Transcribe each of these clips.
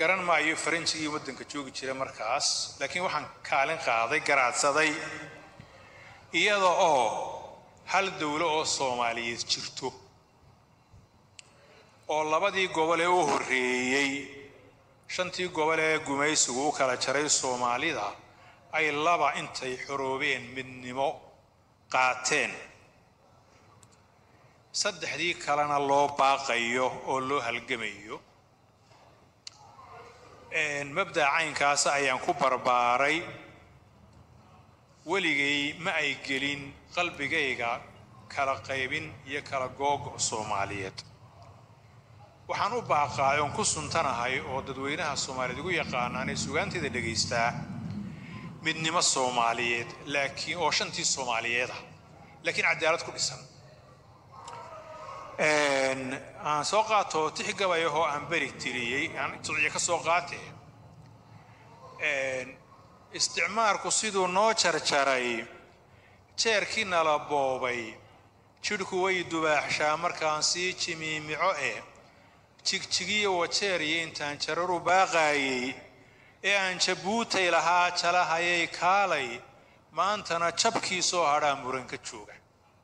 garan maayo Faransiga iyo wadanka joogi jiray markaas laakiin waxaan kaalin qaaday garaadsaday iyada oo hal dawlad oo Soomaaliyeed jirto oo labadii gobol ee u horeeyay shantii gobol ee gumaysigu u kala jaray Soomaalida ay laba intay xoroobeen midnimo qaateen saddexdii kalena loo baaqayo oo loo halgamayo mabda caynkaas ayaan ku barbaaray weligay ma ay gelin qalbigayga kala qaybin iyo kala goog Soomaaliyeed waxaan u baaqay oo ku suntanahay oo dadweynaha Soomaaliyeed ugu yaqaanaan suugaanteeda dhageystaa midnimo Soomaaliyeed laakiin oo shantii Soomaaliyeed laakiin cadaalad ku dhisan aan soo qaato tixgabayo oo aan bari tiriyay aan tuuciye ka soo qaatay isticmaalku sidoo noo jarjaray jeerkiina la boobay jidhku way dubaaxshaa markaan si jimiimico jigjigiyo wajeeriye intaan jararu baaqayay ee aan Jabuuti lahaa jalahayay kaalay maantana jabkii soo hadhaa muranka jooga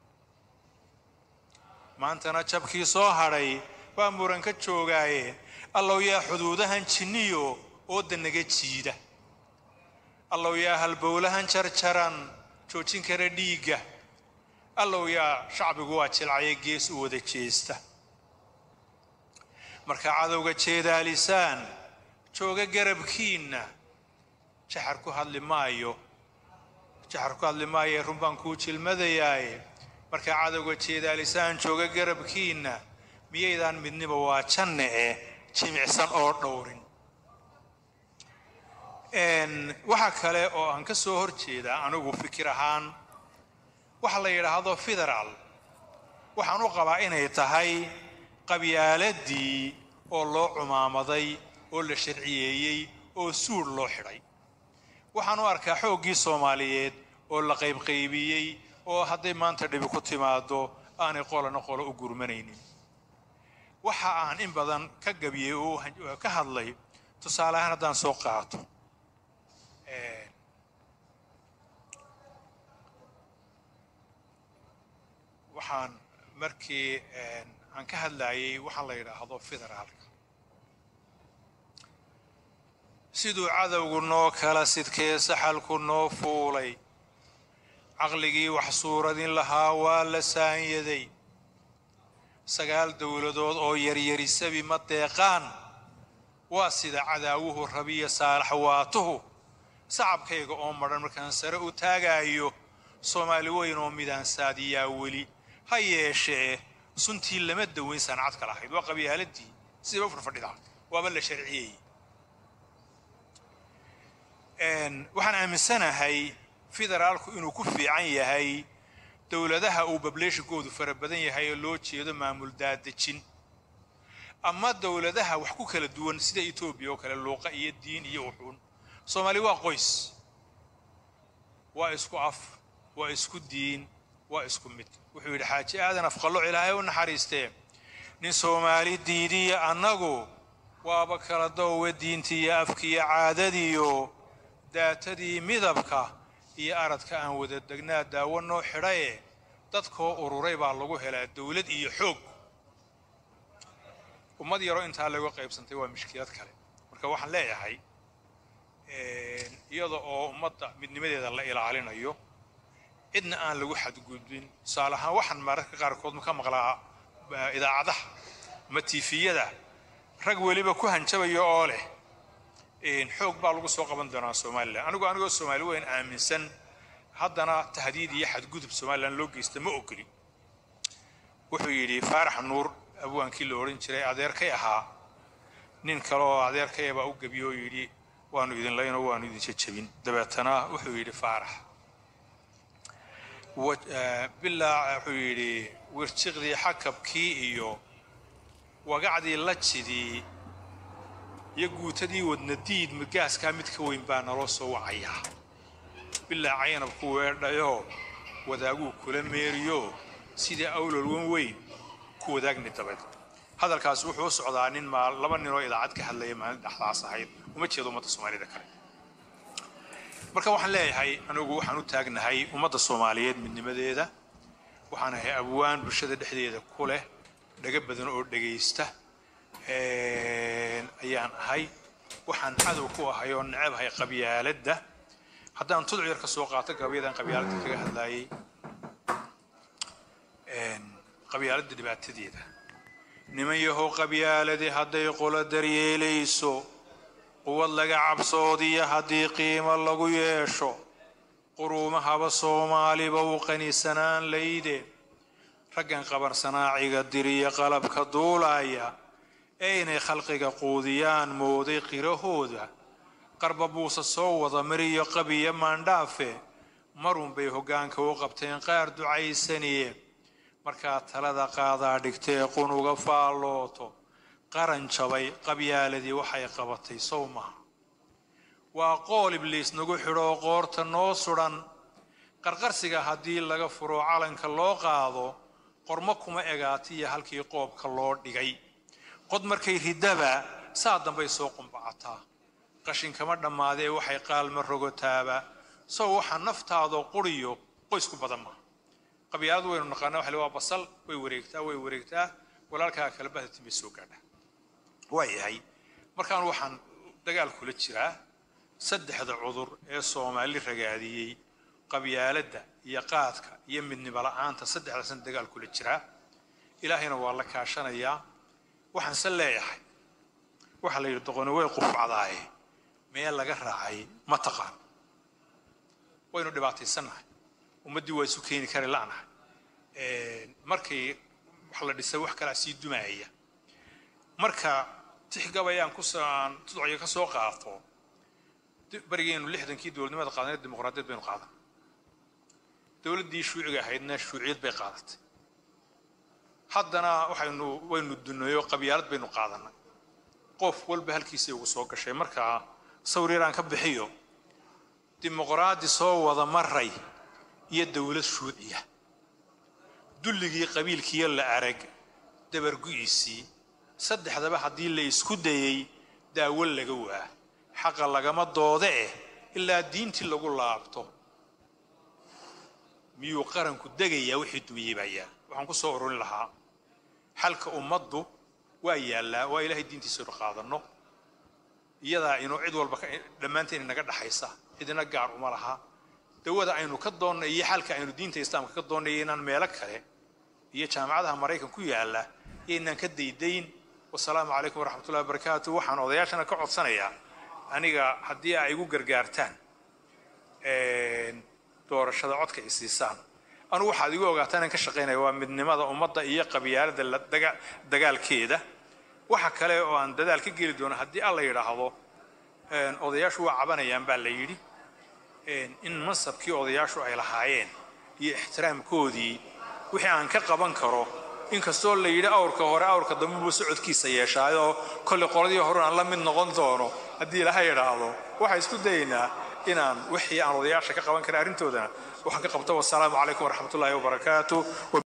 maantana jabkii soo hadhay waa muranka joogaaye allow yaa xuduudahan jinniyo oo danaga jiida allow yaa halbowlahan jarjaran joojin kara dhiiga allow yaa shacbigu waa jilcay gees u wada jeesta marka cadowga jeedaalisaan jooga garabkiina jaxar ku hadli maayo run baan ku jilmadayay marka cadowga jeedaalisaan jooga garabkiina miyaydaan midnimo waa janne jimicsan oo dhowrin waxa kale oo aan ka soo horjeeda anigu fikir ahaan waxa la yiraahdo federal waxaan u qabaa inay tahay qabyaaladii oo loo cumaamaday oo la sharciyeeyay oo suur loo xidhay waxaan u arkaa xoogii Soomaaliyeed oo la qaybqaybiyay oo hadday maanta dhibi ku timaado aanay qolo u gurmanaynin waxa aan in badan ka gabiyay oo ka hadlay tusaale ahaan haddaan soo qaato waxaan markii aan ka hadlayay waxa la yiraahdo federaalka sidoo cadawgu noo kala sidkee saxalku noo fuulay aqligii wax suuradin lahaa waa la saanyaday sagaal dawladood oo yaryarisabi ma deeqaan waa sida cadaawuhu rabiya saalax waatuhu sacabkayga oo maran markaan sare u taagayo Soomaali weyn oo midaan saadiyaa weli ha yeeshee suntii lama daweyn sanad kala ahayd waa qabyaaladii sida u fadhida waaba la sharciyay waxaan aaminsanahay federaalku inuu ku fiican yahay dawladaha uu population-koodu fara badan yahay oo loo jeedo maamul daadajin ama dawladaha wax ku kala duwan sida Ethiopia oo kale luuqa iyo diin iyo wuxuun Soomaali waa qoys waa isku af waa isku diin waa isku mid wuxuu yiri xaaji aadan afqalo ilaahay u naxariistee nin Soomaali diidiya anagu waaba kala doowe diintii afkiya caadadiyo daatadii midabka iyo aradka aan wada degnaa daawano xidhay dadkoo ururay baa lagu helaa dawlad iyo xoog ummad yaro inta lagu qaybsantay waa mushkilad kale marka waxaan leeyahay iyada oo ummadda midnimadeeda la ilaalinayo idna aan lagu xadgudbin saalaha waxaan mararka qaarkood ka maqlaa idaacadaha ma TV-yada rag waliba ku hanjabayo oo leh xoog baa lagu soo qaban doonaa Soomaaliland anigoo Soomaali weyn aaminsan haddana tahdiid iyo xadgudub Soomaaliland loo geystay ma ogoli wuxuu yiri Faarax Nuur abwaankii la oran jiray adeerkay ahaa nin kale oo adeerkay baa u gabiyo yiri waanu idin leeyno waanu idin jajabin dabeetana wuxuu yiri Faarax bilaa wuxuu yiri warjiqdii xakabkii iyo wagacdii la jidii يجوتدي ودنديد مجاز كامت كوين بان راسه وعيا بالله عينا بكوير دايو وداغو كل ميريو سيدي أول الوين وين كوداغ نتبت hadalkaas wuxuu socdaa nin ma laba nin oo idaacad ka hadlaya maalin dhaxdaas ahayd uma jeedo ummadda Soomaalida kale marka waxaan leeyahay anigu waxaan u taagnahay ummadda Soomaaliyeed midnimadeeda waxaan ahay abwaan bulshada dhexdeeda ku leh dhaga badan oo dhageysta ayaan ahay waxaan cadow ku ahay oo nacabahay qabyaaladda haddaan tudc yar ka soo qaato gabayadan qabyaaladda kaga hadlayay qabyaaladda dhibaatadeeda niman yahow qabyaaladii hadday qolo daryeelayso quwad laga cabsoodiyo haddii qiimo lagu yeesho quruumahaba Soomaaliba u qanisanaan layde raggan qaban sanaaciga diriya qalabka duulaya aynay khalqiga quudiyaan mooday qirahooda qarba buusa soo wada mariyo qabiya maandhaafe marun bay hoggaanka u qabteen qaar ducaysanayeen markaa talada qaadaa dhigtee qunuga faallooto qaran jabay qabyaaladii waxay qabatay sawmaha waa qool ibliis nagu xidho qoorta noo suran qarqarsiga haddii laga furo calanka loo qaado qormo kuma egaatiya halkii qoobka loo dhigay qod markay ridaba saa dambay soo qumbacataa qashin kama dhammaadee waxay qaalma rogotaaba soo waxa naftaado quriyo qoysku badan ma qabyaaladu waynu naqaanaa waxa waa basal way wareegtaa walaalka kala bahda timi soo gaadha waayahay markaan waxaan dagaal kula jiraa saddexda cudur ee Soomaali ragaadiyay qabyaaladda iyo qaadka iyo midnimo la'aanta saddexdaas dagaal kula jiraa ilaahayna waa la kaashanayaa waxaan saleeyahay waxa la yiraahdo way qufcadaay meel laga raacay ma taqaan waynu dhibaataysanahay ummadii way isu keeni kari laanahay markii wax la dhisay wax kala sii dumaaya marka tixgabayaan ku saan tudciyo ka soo qaato barigeenu 60kii dawladnimada qaadanay dimuqraadiyad baynu qaadan dawladdii shuuciga ahaydna shuuciyad bay qaadatay haddana waynu dunayo qabyaalad baynu qaadanay qof walba halkiisa ugu soo gashay marka sawiraan ka bixiyo dimuqraadi soo wada maray iyo dawlad shuuciya dulligii qabiilkii la arag dabargu'isi saddexdaba hadii la isku dayay daawo laga waa xaq lagama doode ilaa diintii lagu laabto miyuu qaranku dagaya wixii duuyeebaya waxaan ku soo ururin lahaa xalka ummaddu waa yaala waa ilaahay diintiisa u qaadano iyada inuu cid walba dhamaanteen naga dhaxaysa idina gaar uma laha dawada aynu ka doonay iyo xalka aynu diinta islaamka ka doonay inaan meel kale iyo jaamacadaha Mareykanka ku yaala inaan ka daydayn wassalaamu alaykum waraxmatullaahi wabarakaatuh waxaan odayaashana ka codsanayaa aniga hadii ay igu gargaartaan doorashada codka isiisaan anu waxa igu ogaataan in ka shaqeynaa waa midnimada ummadda iyo qabyaalada la dagaalkeeda waxa kale oo aan dadaal ka geli doono hadii alla yiraahdo odayaashu waa cabanayaan baa la yiri in masabkii odayaashu ay lahaayeen iyo ixtiraamkoodii wixii aan ka qaban karo inkastoo la yiri awrka dambe buu socodkiisa yeeshaayo kulli qoladii hore aan la mid noqon doono hadii la yiraahdo waxa isku daynaa inaan wixii aan odayaasha ka qaban karo arintoodana waxaan ka qabto wassalaamu alaykum waraxmatullaahi wabarakaatuh